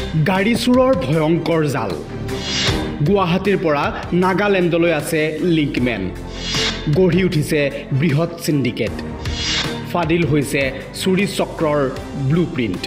গাড়ী চুৰৰ ভয়ংকৰ জাল গুৱাহাটীৰ পৰা নাগালেণ্ডলৈ আছে লিংকমেন গঢ়ি উঠিছে বৃহৎ সিন্ডিকেট ফাদিল হৈছে চুৰি চক্ৰৰ ব্লুপ্ৰিন্ট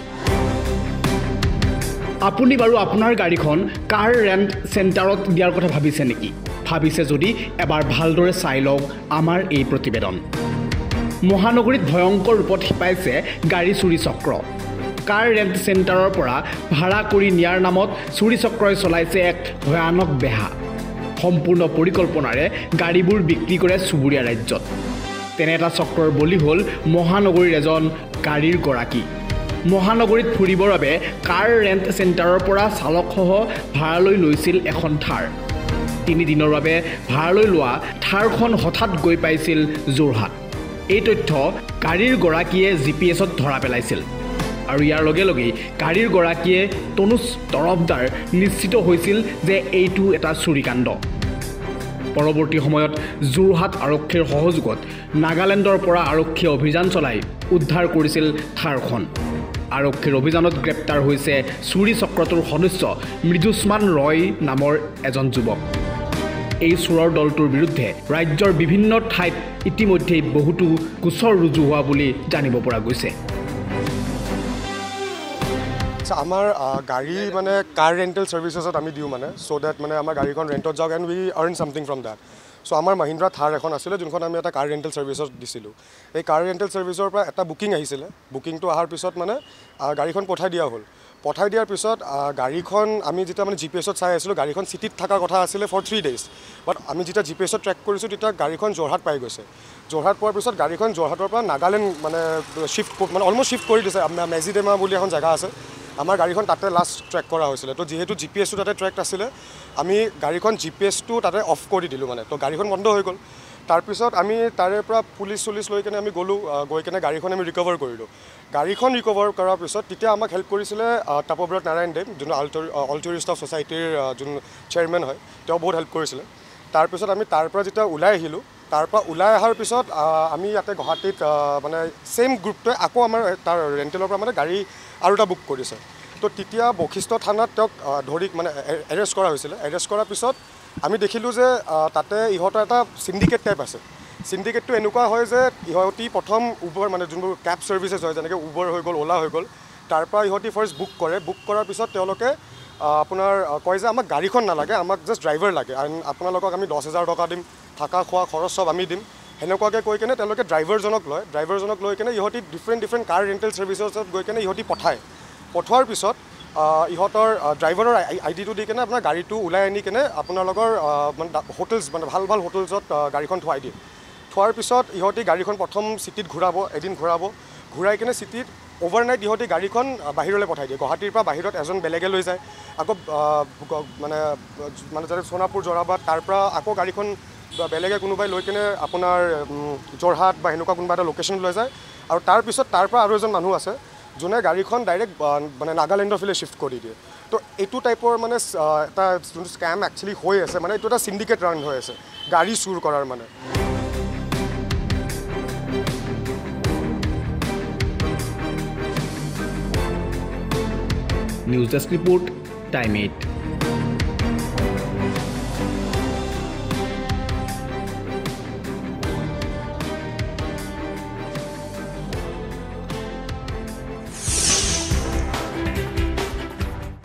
আপুনি বাৰু আপোনাৰ গাড়ীখন কাৰ ৰেন্ট চেণ্টাৰত দিয়াৰ কথা ভাবিছে নেকি ভাবিছে যদি এবাৰ ভালদৰে চাই লওক আমাৰ এই প্ৰতিবেদন মহানগৰীত ভয়ংকৰ ৰূপত হিপাইছে গাড়ী চুৰি চক্ৰ কাৰ ৰেন্ট চেণ্টাৰৰ পৰা ভাড়া কৰি নিয়াৰ নামত চুৰি চক্ৰই চলাইছে এক ভয়ানক বেহা সম্পূৰ্ণ পৰিকল্পনাৰে গাড়ীবোৰ বিক্ৰী কৰে চুবুৰীয়া ৰাজ্যত তেনে এটা চক্ৰৰ বলি হ'ল মহানগৰীৰ এজন গাড়ীৰ গৰাকী মহানগৰীত ফুৰিবৰ বাবে কাৰ ৰেন্ট চেণ্টাৰৰ পৰা চালকসহ ভাড়ালৈ লৈছিল এখন থাৰ 3 দিনৰ বাবে ভাড়ালৈ লোৱা থাৰখন হঠাৎ গৈ পাইছিল যোৰহাট এই তথ্য গাড়ীৰ গৰাকীয়ে জিপিএছত ধৰা পেলাইছিল আৰু ইয়াৰ লগে লগে গাড়ীৰ গৰাকীয়ে তনুজ তৰফদাৰ নিশ্চিত হৈছিল যে এইটো এটা চুৰিকাণ্ড পৰৱৰ্তী সময়ত যোৰহাট আৰক্ষীৰ সহযোগত নাগালেণ্ডৰ পৰা আৰক্ষীয়ে অভিযান চলাই উদ্ধাৰ কৰিছিল থাৰখন আৰক্ষীৰ অভিযানত গ্ৰেপ্তাৰ হৈছে চুৰি চক্ৰটোৰ সদস্য মৃদুস্মান ৰয় নামৰ এজন যুৱক এই চুৰৰ দলটোৰ বিৰুদ্ধে ৰাজ্যৰ বিভিন্ন ঠাইত ইতিমধ্যে বহুতো গোচৰ ৰুজু হোৱা বুলি জানিব পৰা গৈছে আমাৰ গাড়ী মানে কাৰ ৰেণ্টেল সাৰ্ভিসেছত আমি দিও মানে সো দ্যাট মানে আমাৰ গাড়ীখন ৰেণ্টত যাওক and we earn something from that so আমাৰ মহিন্দ্ৰা থাৰ এখন আছিল যোনখন আমি এটা কাৰ ৰেণ্টেল সাৰ্ভিসত দিছিলোঁ এই কাৰ ৰেণ্টেল সাৰ্ভিসৰ পৰা এটা বুকিং আহিছিল বুকিংটো অহাৰ পিছত মানে গাড়ীখন পঠাই দিয়া হ'ল পঠাই দিয়াৰ পিছত গাড়ীখন আমি যেতিয়া মানে জিপিএছত চাই আছিলোঁ গাড়ীখন চিটিত থকা কথা আছিলে ফৰ 3 days বাট আমি যেতিয়া জিপিএছত ট্ৰেক কৰিছোঁ তেতিয়া গাড়ীখন যোৰহাট পাই গৈছে যোৰহাট পোৱাৰ পিছত গাড়ীখন যোৰহাটৰ পৰা নাগালেণ্ড মানে শিফ্ট মানে অলমষ্ট শিফ্ট কৰি দিছে মেজিডেমা বুলি এখন জেগা আছে আমাৰ গাড়ীখন তাতে লাষ্ট ট্ৰেক কৰা হৈছিলে তো যেহেতু জিপিএছটো তাতে ট্ৰেক আছিলে আমি গাড়ীখন জিপিএছটো তাতে অফ কৰি দিলোঁ মানে তো গাড়ীখন বন্ধ হৈ গ'ল তাৰপিছত আমি তাৰে পৰা পুলিচ লৈ কেনে আমি গ'লোঁ গৈ কেনে গাড়ীখন আমি ৰিকভাৰ কৰিলোঁ গাড়ীখন ৰিকভাৰ কৰাৰ পিছত তেতিয়া আমাক হেল্প কৰিছিলে তাপব্ৰত নাৰায়ণ দেৱ যোন অল টুৰিষ্ট অফ ছ'চাইটিৰ যোন চেয়াৰমেন হয় তেওঁ বহুত হেল্প কৰিছিলে তাৰপিছত আমি তাৰ পৰা যেতিয়া ওলাই আহিলোঁ তাৰ পৰা ওলাই অহাৰ পিছত আমি ইয়াতে গুৱাহাটীত মানে ছেইম গ্ৰুপটোৱে আকৌ আমাৰ তাৰ ৰেণ্টেলৰ পৰা মানে গাড়ী আৰু এটা বুক কৰিছে তো তেতিয়া বশিষ্ঠ থানাত তেওঁক ধৰি মানে এৰেষ্ট কৰা হৈছিলে এৰেষ্ট কৰাৰ পিছত আমি দেখিলোঁ যে তাতে ইহঁতৰ এটা সিন্ডিকেট টাইপ আছে সিন্ডিকেটটো এনেকুৱা হয় যে ইহঁতি প্ৰথম উবৰ মানে যোনবোৰ কেব ছাৰ্ভিচেছ হয় যেনেকৈ উবৰ হৈ গ'ল অ'লা হৈ গ'ল তাৰ পৰা ইহঁতি ফাৰ্ষ্ট বুক কৰে বুক কৰাৰ পিছত তেওঁলোকে আপোনাৰ কয় যে আমাক গাড়ীখন নালাগে আমাক জাষ্ট ড্ৰাইভাৰ লাগে আৰু আপোনালোকক আমি 10,000 টকা দিম থকা খোৱা খৰচ চব আমি দিম সেনেকুৱাকৈ কৈ কেনে তেওঁলোকে ড্ৰাইভাৰজনক লৈ কেনে ইহঁতি ডিফাৰেণ্ট কাৰ ৰেণ্টেল ছাৰ্ভিচেছত গৈ কেনে ইহঁতি পঠোৱাৰ পিছত ইহঁতৰ ড্ৰাইভাৰৰ আইডিটো দি কেনে আপোনাৰ গাড়ীটো ওলাই আনি কেনে আপোনালোকৰ মানে হোটেলছ মানে ভাল হোটেলছত গাড়ীখন থোৱাই দিয়ে থোৱাৰ পিছত ইহঁতি গাড়ীখন প্ৰথম চিটিত এদিন ঘূৰাই কেনে চিটিত অভাৰনাইট ইহঁতি গাড়ীখন বাহিৰলৈ পঠাই দিয়ে গুৱাহাটীৰ পৰা বাহিৰত এজন বেলেগে লৈ যায় আকৌ মানে যাতে সোণাপুৰ জৰাবাদ তাৰ পৰা আকৌ গাড়ীখন বেলেগে কোনোবাই লৈ কেনে আপোনাৰ যোৰহাট বা সেনেকুৱা কোনোবা এটা লোকেশ্যন লৈ যায় আৰু তাৰপিছত তাৰ পৰা আৰু এজন মানুহ আছে যোনে গাড়ীখন ডাইৰেক্ট মানে নাগালেণ্ডৰ ফালে শিফ্ট কৰি দিয়ে তো এইটো টাইপৰ মানে এটা যোনটো স্কেম একচুৱেলি হৈ আছে মানে এইটো এটা সিন্ডিকেট ৰান হৈ আছে গাড়ী চুৰ কৰাৰ মানে নিউজ ডেস্ক ৰিপোৰ্ট টাইম 8